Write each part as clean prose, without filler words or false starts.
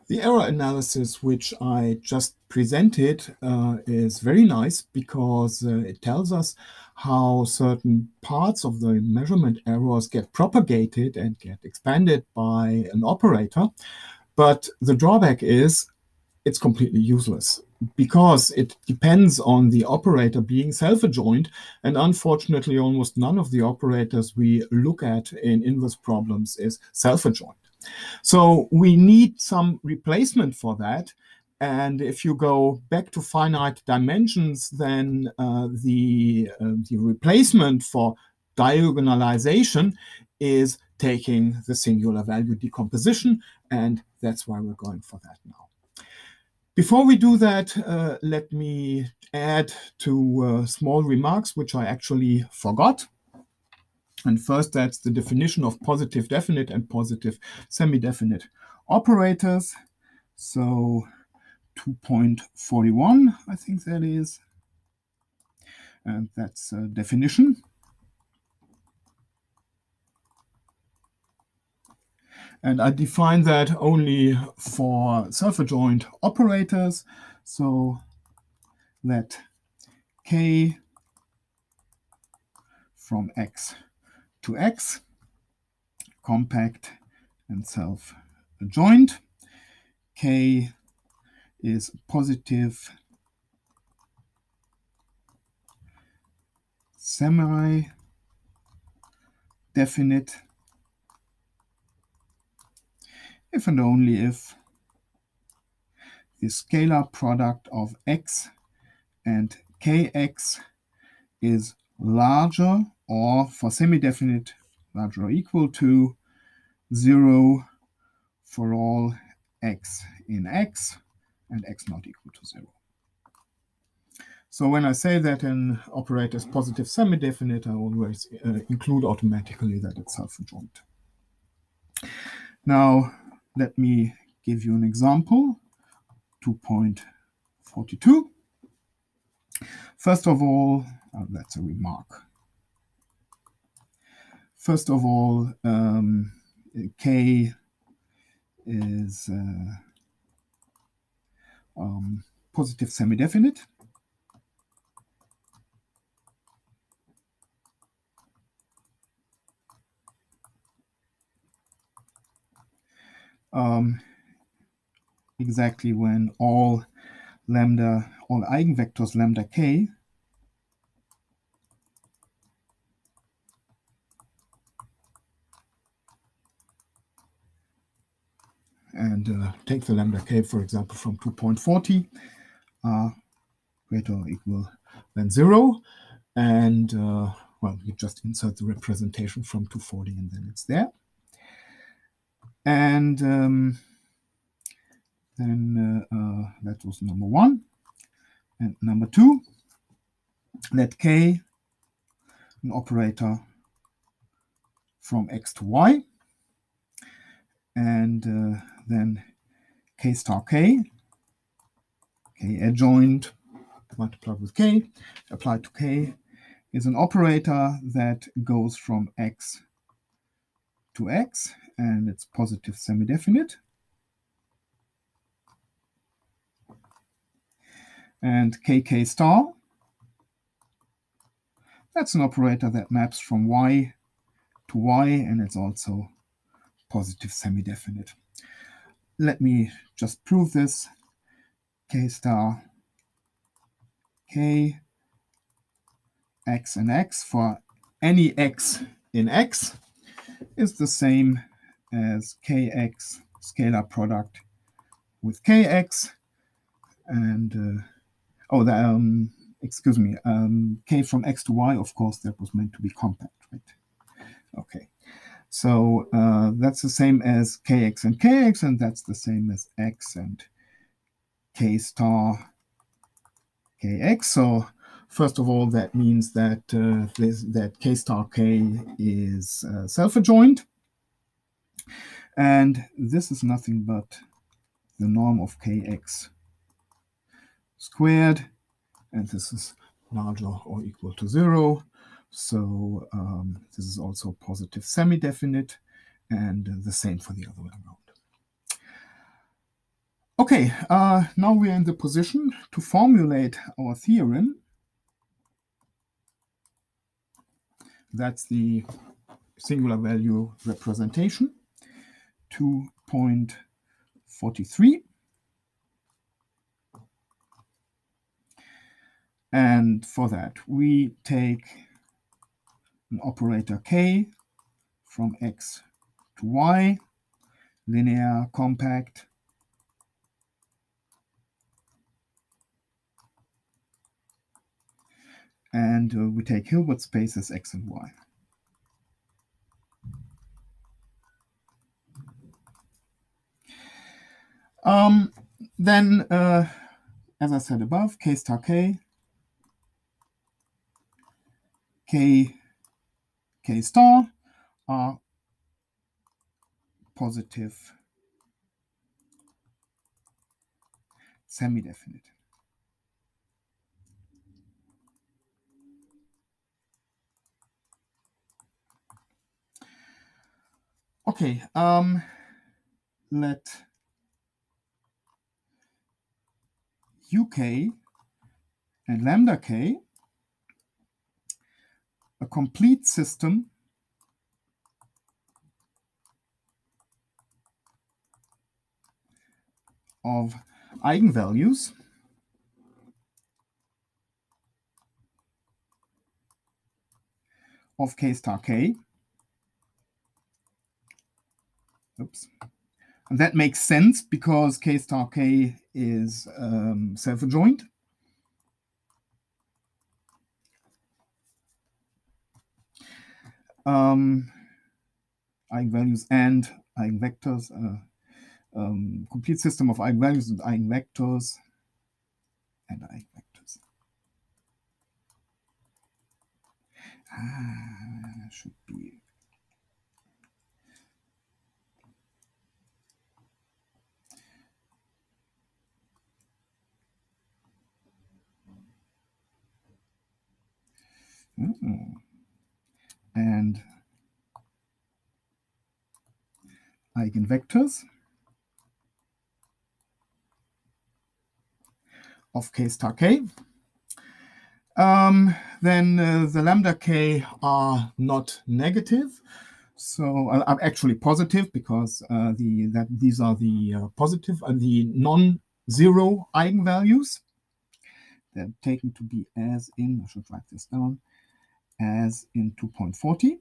The error analysis which I just presented is very nice because it tells us how certain parts of the measurement errors get propagated and get expanded by an operator. But the drawback is it's completely useless because it depends on the operator being self-adjoint, and unfortunately almost none of the operators we look at in inverse problems is self-adjoint. So we need some replacement for that. And if you go back to finite dimensions, then the replacement for diagonalization is taking the singular value decomposition, and that's why we're going for that now. Before we do that, let me add two small remarks which I actually forgot. And first, that's the definition of positive definite and positive semi-definite operators. So 2.41, I think that is. And that's a definition. And I define that only for self-adjoint operators. So let K from X to X, compact and self-adjoint. K is positive semi-definite if and only if the scalar product of X and Kx is larger, or for semi-definite, larger or equal to 0 for all x in X and x not equal to 0. So when I say that an operator is positive semi-definite, I always include automatically that it's self-adjoint. Now, let me give you an example, 2.42. First of all, that's a remark. First of all, K is positive semi-definite. Exactly when all eigenvectors lambda k and take the lambda k, for example, from 2.40 greater or equal than 0. And, well, you just insert the representation from 240 and then it's there. And then that was number 1. And number 2, let K an operator from X to Y. And then K star K, K adjoint multiplied with K, applied to K, is an operator that goes from X to X, and it's positive semi-definite. And KK star, that's an operator that maps from Y to Y, and it's also positive semi-definite. Let me just prove this. K star K, X and X for any X in X is the same as Kx scalar product with Kx, and excuse me, K from X to Y, of course, that was meant to be compact, right? Okay, so that's the same as Kx and Kx, and that's the same as X and K star Kx. So first of all, that means that that K star K is self-adjoint. And this is nothing but the norm of Kx squared. And this is larger or equal to 0. So this is also positive semi-definite, and the same for the other way around. Okay, now we're in the position to formulate our theorem. That's the singular value representation, 2.43. And for that, we take an operator k from x to y, linear, compact, and we take Hilbert spaces x and y. Then, as I said above, k star k, k star are positive semi-definite. Okay, let uk and lambda k a complete system of eigenvalues of k star k. Oops. And that makes sense because k star k is self-adjoint. Eigenvalues and eigenvectors, complete system of eigenvalues and eigenvectors and eigenvectors. Should be and eigenvectors of k star k. Then the lambda k are not negative, so I'm actually positive because these are the positive and the non-zero eigenvalues. They're taken to be as in, I should write this down, as in 2.40.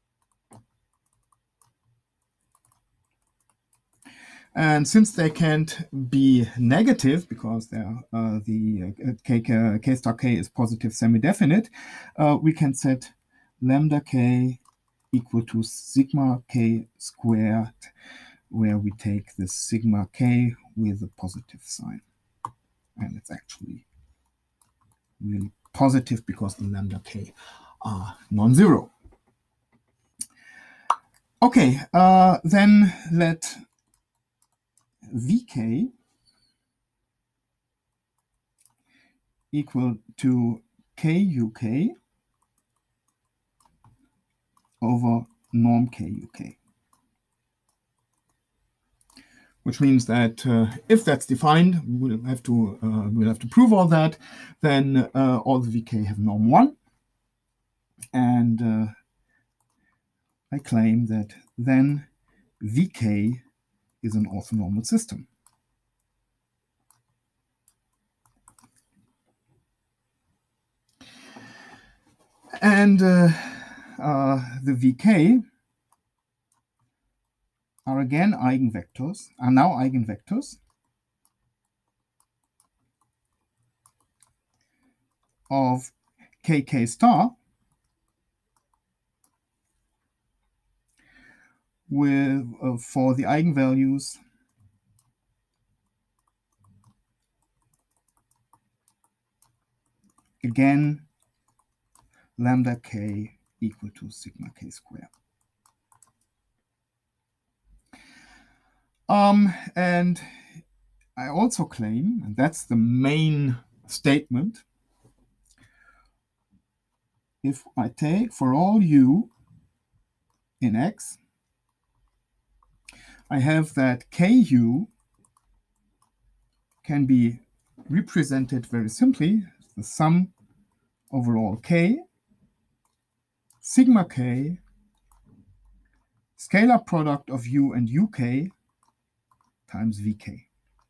And since they can't be negative because they're k star k is positive semi-definite, we can set lambda k equal to sigma k squared, where we take the sigma k with a positive sign. And it's actually really positive because the lambda k are non-zero. Okay, then let vk equal to kuk over norm kuk, which means that if that's defined, we'll have to prove all that. Then all the vk have norm 1, and I claim that then vk is an orthonormal system. And the vk are again eigenvectors, are now eigenvectors of kk star with for the eigenvalues again lambda k equal to sigma k squared. And I also claim, and that's the main statement, if I take for all u in x, I have that ku can be represented very simply, the sum over all k, sigma k, scalar product of u and uk times vk.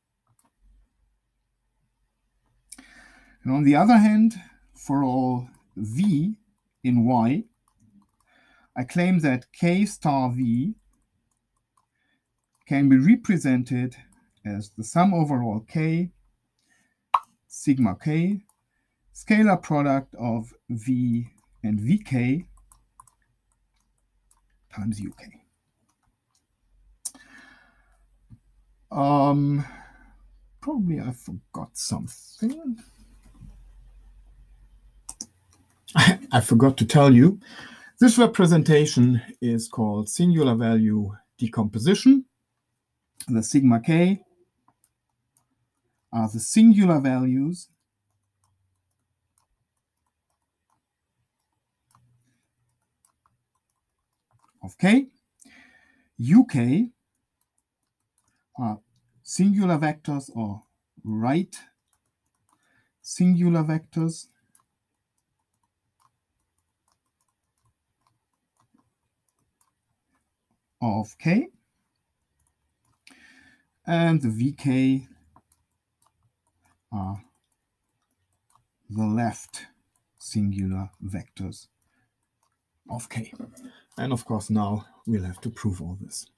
And on the other hand, for all v in y, I claim that k star v can be represented as the sum over all k, sigma k, scalar product of v and vk times uk. Probably I forgot something. I forgot to tell you, this representation is called singular value decomposition. The sigma k are the singular values of k. uk are singular vectors or right singular vectors of k, and the vk are the left singular vectors of k. And of course now we'll have to prove all this.